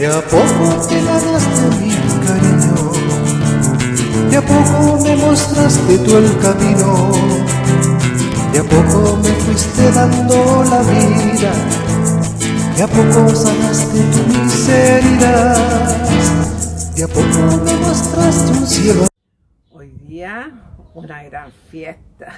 a poco te ganaste mi cariño, de a poco me mostraste tú el camino, de a poco me fuiste dando la vida, de a poco sanaste tu miseria, de a poco me mostraste un cielo. Hoy día una gran fiesta,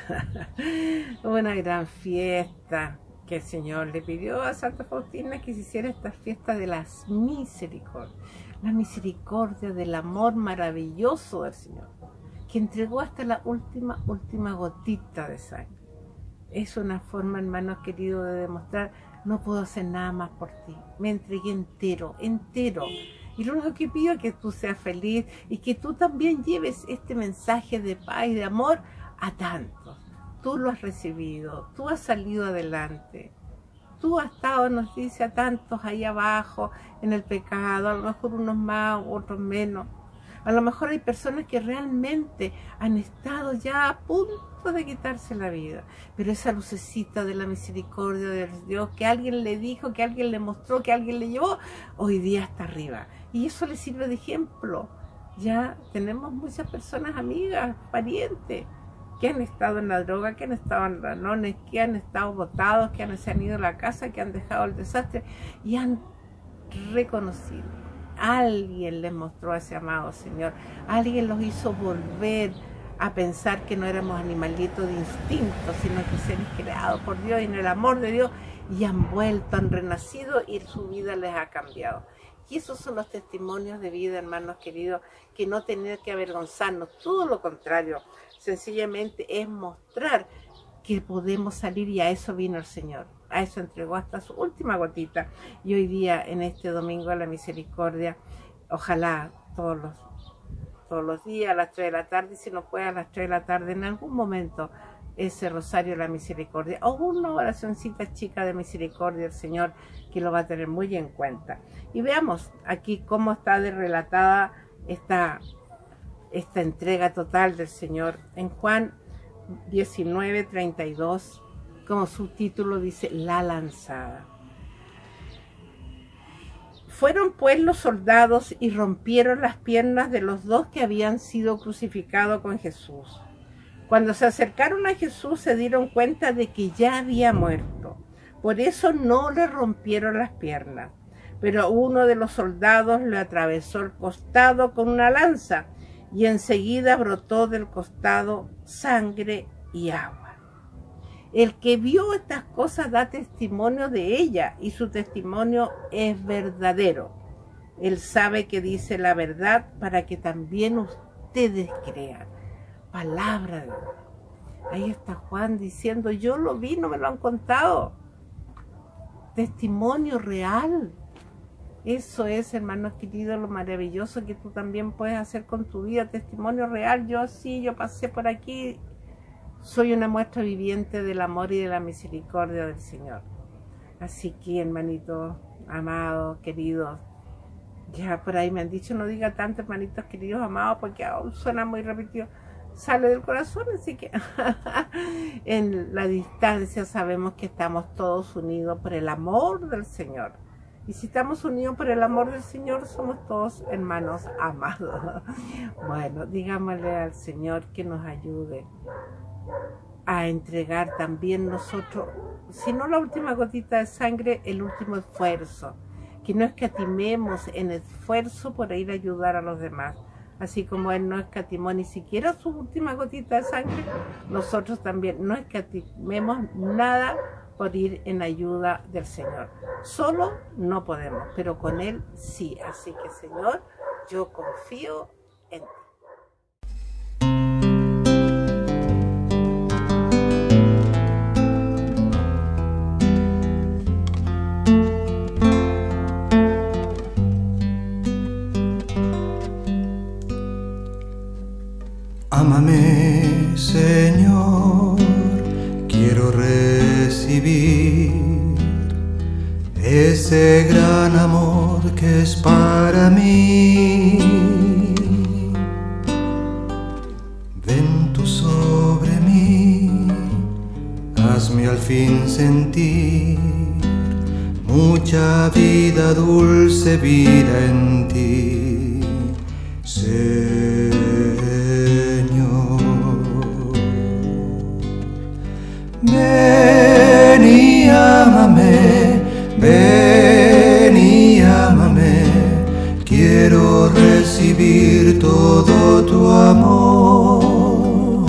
una gran fiesta que el Señor le pidió a Santa Faustina que se hiciera esta fiesta de las misericordias, la misericordia del amor maravilloso del Señor, que entregó hasta la última gotita de sangre. Es una forma, hermanos queridos, de demostrar: no puedo hacer nada más por ti, me entregué entero, y lo único que pido es que tú seas feliz y que tú también lleves este mensaje de paz y de amor a tantos. Tú lo has recibido, tú has salido adelante, tú has estado, nos dice, a tantos ahí abajo en el pecado, a lo mejor unos más, otros menos. A lo mejor hay personas que realmente han estado ya a punto de quitarse la vida, pero esa lucecita de la misericordia de Dios que alguien le dijo, que alguien le mostró, que alguien le llevó, hoy día está arriba. Y eso le sirve de ejemplo. Ya tenemos muchas personas, amigas, parientes, que han estado en la droga, que han estado en ranones, que han estado botados, que se han ido a la casa, que han dejado el desastre y han reconocido. Alguien les mostró a ese amado Señor, alguien los hizo volver a pensar que no éramos animalitos de instinto, sino que seres creados por Dios y en el amor de Dios, y han vuelto, han renacido y su vida les ha cambiado. Y esos son los testimonios de vida, hermanos queridos, que no tener que avergonzarnos, todo lo contrario, sencillamente es mostrar que podemos salir, y a eso vino el Señor. A eso entregó hasta su última gotita. Y hoy día, en este domingo de la misericordia, ojalá todos los días a las 3 de la tarde, y si no puede a las 3 de la tarde, en algún momento, ese rosario de la misericordia, o una oracioncita chica de misericordia del Señor, que lo va a tener muy en cuenta. Y veamos aquí cómo está relatada esta entrega total del Señor en Juan 19:32, como subtítulo dice: la lanzada. Fueron pues los soldados y rompieron las piernas de los dos que habían sido crucificados con Jesús. Cuando se acercaron a Jesús se dieron cuenta de que ya había muerto. Por eso no le rompieron las piernas. Pero uno de los soldados le atravesó el costado con una lanza, y enseguida brotó del costado sangre y agua. El que vio estas cosas da testimonio de ella, y su testimonio es verdadero. Él sabe que dice la verdad para que también ustedes crean. Palabra de Dios. Ahí está Juan diciendo: yo lo vi, no me lo han contado. Testimonio real. Eso es, hermanos queridos, lo maravilloso que tú también puedes hacer con tu vida. Testimonio real. Yo pasé por aquí. Soy una muestra viviente del amor y de la misericordia del Señor. Así que, hermanitos amados, queridos, ya por ahí me han dicho no diga tanto hermanitos queridos amados, porque aún suena muy repetido, sale del corazón. Así que en la distancia sabemos que estamos todos unidos por el amor del Señor. Y si estamos unidos por el amor del Señor, somos todos hermanos amados. Bueno, digámosle al Señor que nos ayude a entregar también nosotros, si no la última gotita de sangre, el último esfuerzo. Que no escatimemos en esfuerzo por ir a ayudar a los demás. Así como Él no escatimó ni siquiera su última gotita de sangre, nosotros también no escatimemos nada por ir en ayuda del Señor. Solo no podemos, pero con Él sí. Así que, Señor, yo confío en ti. Ámame, Señor, quiero recibir ese gran amor que es para mí. Ven tú sobre mí, hazme al fin sentir mucha vida, dulce vida en ti, Señor. Ven y ámame, ven y ámame, quiero recibir todo tu amor.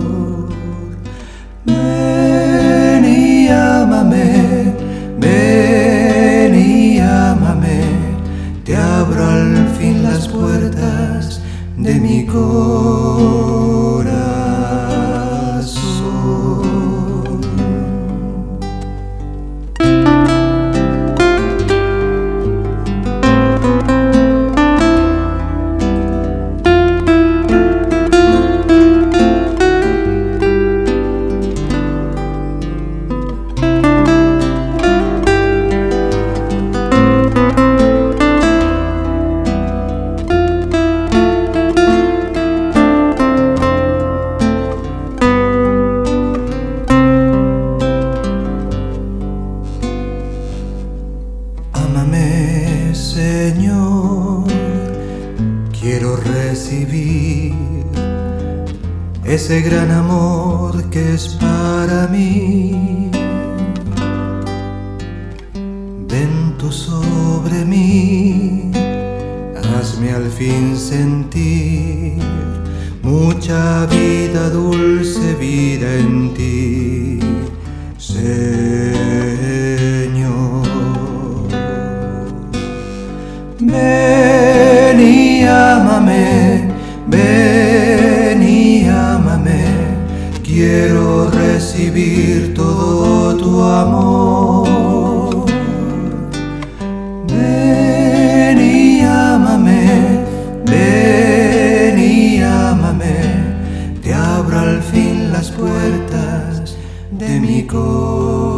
Ven y ámame, ven y ámame, te abro al fin las puertas de mi corazón. Ámame, Señor, quiero recibir ese gran amor que es para mí. Ven tú sobre mí, hazme al fin sentir mucha vida, dulce vida en ti, Señor. Ven y ámame, ven y ámame, quiero recibir todo tu amor. Ven y ámame, ven y ámame, te abro al fin las puertas de mi corazón.